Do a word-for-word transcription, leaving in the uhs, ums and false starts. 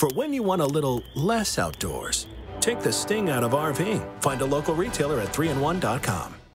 for when you want a little less outdoors. Take the sting out of RVing. Find a local retailer at three in one dot com.